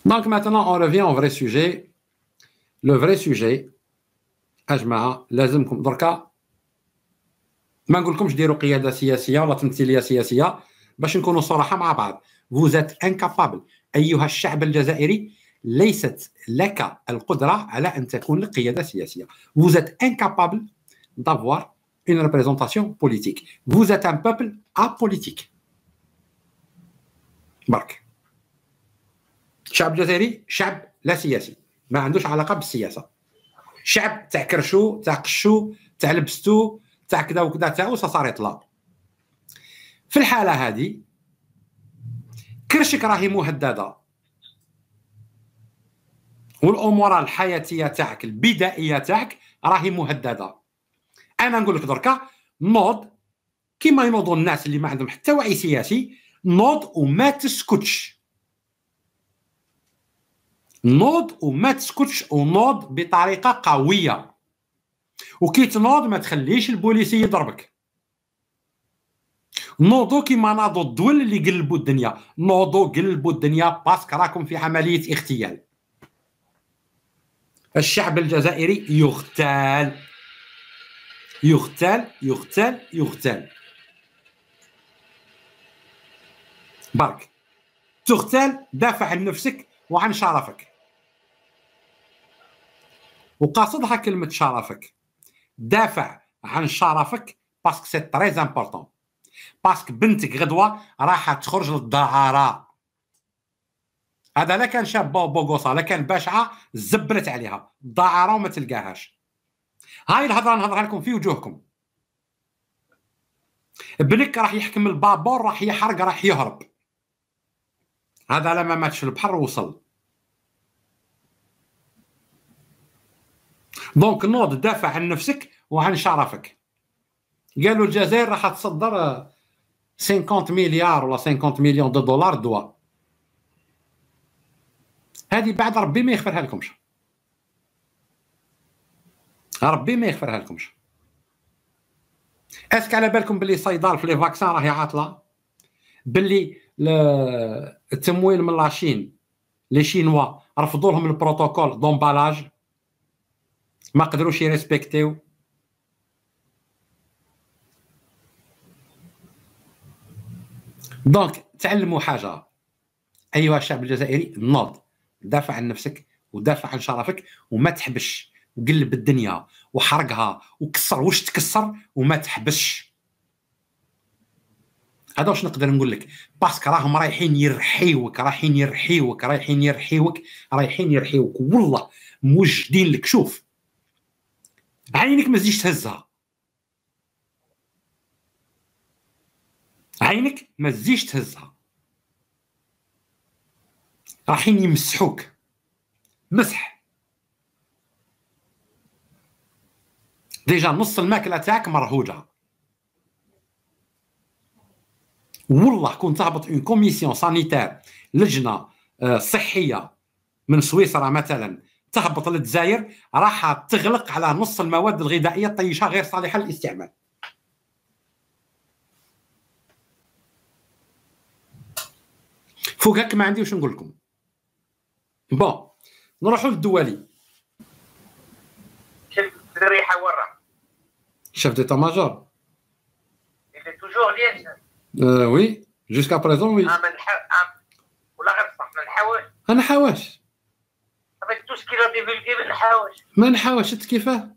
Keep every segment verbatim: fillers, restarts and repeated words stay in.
Donc maintenant on revient au vrai sujet. Le vrai sujet أجماعة لازمكم دركا ما نقولكمش ديروا قيادة سياسية ولا تمثيلية سياسية باش نكونوا صراحة مع بعض. Vous êtes incapable أيها الشعب الجزائري، ليست لك القدرة على أن تكون لك قيادة سياسية. Vous êtes incapable d'avoir une représentation politique. Vous êtes un peuple apolitique. برك الشعب الجزائري شعب لا سياسي، ما عندوش علاقة بالسياسة. شعب تاع كرشو تاع قشو تاع لبستو تاع كذا وكذا تاعو صار يطلع. في الحالة هذه كرشك راهي مهددة والأمور الحياتية تاعك البدائية تاعك راهي مهددة. أنا نقول لك دركا نوض كيما ينوضوا الناس اللي ما عندهم حتى وعي سياسي، نوض وما تسكتش، نوض وما تسكتش، ونوض بطريقة قوية. وكي تنوض ما تخليش البوليسي يضربك. نوضوا كيما ناضوا الدول اللي قلبوا الدنيا، نوضوا قلبوا الدنيا باسكو راكم في عملية اغتيال. الشعب الجزائري يغتال يغتال يغتال يغتال برك. تغتال، دافع عن نفسك وعن شرفك. وقاصدها كلمة شرفك، دافع عن شرفك باسكو سي تري امبورطون. باسكو بنتك غدوة راح تخرج للدعارة. هذا لا كان شاب بوغوصة لا كان باشعة زبرت عليها الدعارة وما تلقاهاش. هاي الهضرة نهضرها لكم في وجوهكم. ابنك راح يحكم البابور، راح يحرق، راح يهرب. هذا لما ماتش في البحر وصل. دونك نوض دافع عن نفسك وعن شرفك. قالوا الجزائر راح تصدر خمسين مليار ولا خمسين مليون دو دولار دواء. هذه بعد ربي ما يغفرها لكمش، ربي ما يغفرها لكمش. اسك على بالكم باللي صيدال في لي فاكسان راهي عاطله، باللي التمويل من لاشين لي شينوا رفضوا لهم البروتوكول دومبالاج، ما قدروش يريسبكتيو. دونك تعلموا حاجه ايها الشعب الجزائري، نوض دافع عن نفسك ودافع عن شرفك وما تحبش، وقلب الدنيا وحرقها وكسر واش تكسر وما تحبش. هذا واش نقدر نقول لك، باسكو راهم رايحين يرحيوك رايحين يرحيوك رايحين يرحيوك رايحين يرحيوك والله موجدين لك. شوف عينك ما تزيدش تهزها، عينك ما تزيدش تهزها. رايحين يمسحوك مسح. ديجا نص الماكله تاعك مرهوجه. والله كنت تهبط اون كوميسيون سانيتير، لجنه صحيه من سويسرا مثلا، تهبط للجزائر راح تغلق على نص المواد الغذائيه طيشها غير صالحه للاستعمال. فوق هكا ما عندي واش نقول لكم. بون نروحوا للدولي. شيف الريحه ورا شيف ديتا ماجور. il est toujours lié. Euh, oui, jusqu'à présent, oui. Ah, mais ولا غير صح ما نحاوش. أنا حواش. avec tout ce qu'il a divulgué ما نحاوش. ما نحاوش شفت كيفاه؟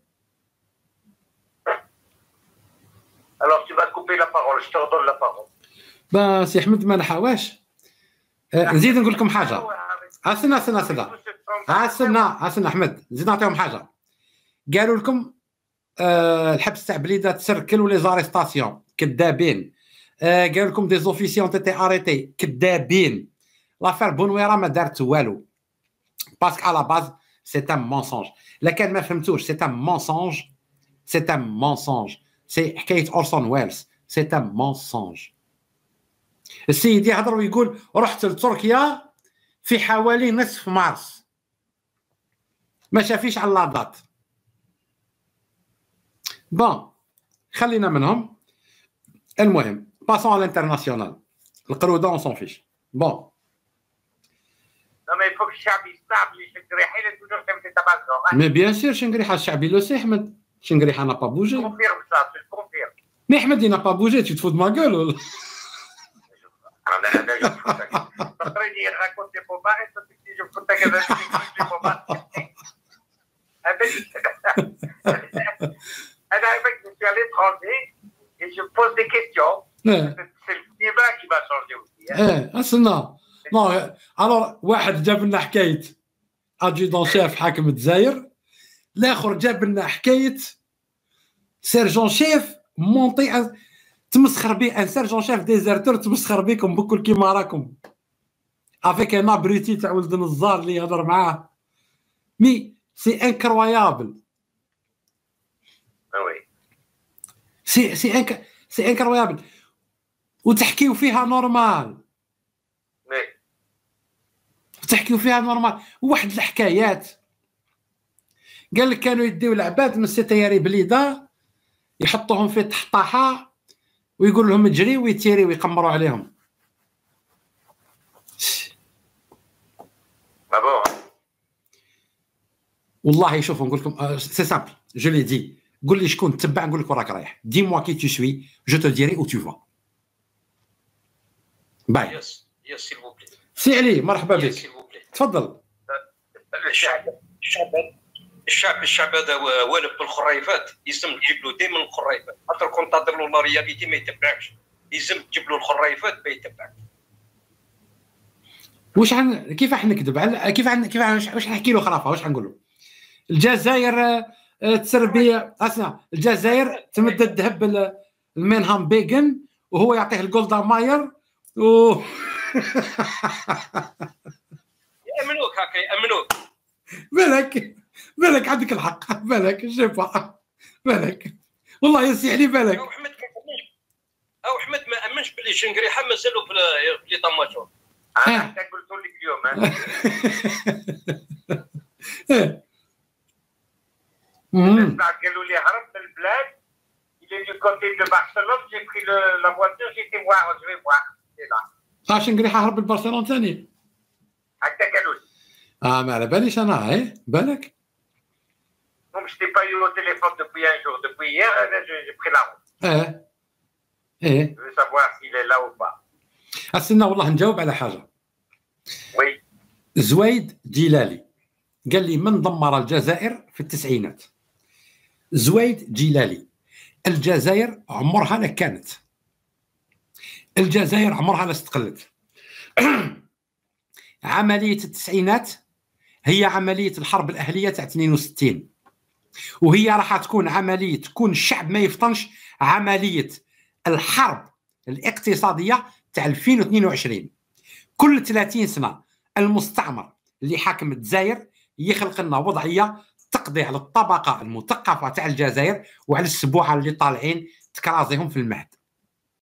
Alors tu vas couper la parole, je te redonne la parole. با سي أحمد ما نحاوش. أه نزيد نقول لكم حاجة. استنى استنى استنى. استنى استنى أحمد، نزيد نعطيهم حاجة. قالوا لكم أه الحبس تاع بليده تسركل ولي زاريستاسيون كذابين. أه قالوا لكم دي زوفيسيون تي اريتي كذابين. لافير بونويره ما دارت والو باسكو على باز سي ان مونسونج. لا كان ما فهمتوش سي ان مونسونج، سي ان مونسونج، سي حكايه اورسون ويلز، سي ان مونسونج. السيد يهضر ويقول رحت لتركيا في حوالي نصف مارس، ما شافيش على لاطات. بون خلينا منهم. المهم باسون على الانترناسيونال، القروده اون سون فيش. بون Non mais il faut que الشعب يستعمل الشنقريحي اللي توجور كيف تتبعزهم. مي بيان سور شنقريحه الشعبي لو سي احمد شنقريحه n'a pas bougé. Confirme ça, tu le confirmes. Mais Ahmed il n'a pas bougé, tu te fous de ma gueule ولا؟ انا انا جو فوتك. تقريبا راكون دي بوبا انت تجي جو فوتك هذا دي بوبا. هذا انا avec je suis à l'étranger et je pose des questions. C'est le débat qui va changer aussi. ايه استنى. نو الو واحد جاب لنا حكايه ادجودون شيف حاكم الجزائر، الاخر جاب لنا حكايه سيرجون شيف مونطي تمسخر به ان سيرجون شيف ديزرتور تمسخر بكم بكل كيما راكم افيك ان ابريتي تاع ولد النزار اللي يهضر معاه. مي سي انكرويابل. وي سي سي انك سي انكرويابل وتحكيو فيها نورمال. وي تحكيو فيها نورمال. واحد الحكايات قال لك كانوا يديو العباد من الستياري بليده يحطوهم في تحطاحه ويقول لهم اجري ويتيري ويقمروا عليهم. بابا والله شوفوا نقول لكم سي سامبل جو لي دي. قول لي شكون تبع نقول لك وراك رايح. دي موا كي تو سوي جو تو ديري او تو فا. باي يس يس سيل بو بلي. سي علي مرحبا بك تفضل. الشعب الشعب الشعب الشعب هذا والف بالخريفات، يلزم تجيب له ديما الخريفات، خاطر كون تهضر له لا رياليتي ما يتبعكش، يلزم تجيب له الخريفات ما يتبعكش. واش عن كيف راح نكذب على كيف عن كيف واش نحكي له خرافه؟ واش نقول له؟ الجزائر تسربيه اسمع الجزائر تمد الذهب المينهام بيغن وهو يعطيه الجولدا ماير و يأمنوك هكا يأمنوك. بالك بالك عندك الحق بالك شوف بالك والله يسي علي بالك. او احمد ما امنش او احمد ما امنش باللي شنقريحه مازالوا في لي طماطم. انا حتى قلت لك اليوم ها قالوا لي هرب من البلاد الى دو كوتي دو برشلونه جي بري لا فواتور جيتي فوار جو في فوار. اه شنقريحه هرب لبرشلونه ثاني هكا قالوا لي. اه ما على باليش انا ايه بالك. Donc je t'ai pas eu au téléphone depuis un jour, depuis hier, j'ai pris la route. اه ايه. Je veux savoir s'il est là ou pas. استنى والله نجاوب على حاجه. وي. زويد جيلالي قال لي من دمر الجزائر في التسعينات. زويد جيلالي الجزائر عمرها لا كانت. الجزائر عمرها لا استقلت. عمليه التسعينات هي عمليه الحرب الاهليه تاع اثنين وستين، وهي راح تكون عمليه تكون الشعب ما يفطنش عمليه الحرب الاقتصاديه تاع ألفين واثنين وعشرين. كل ثلاثين سنه المستعمر اللي حاكم الجزائر يخلق لنا وضعيه تقضي على الطبقه المثقفه تاع الجزائر وعلى السبوعه اللي طالعين تكرازيهم في المهد.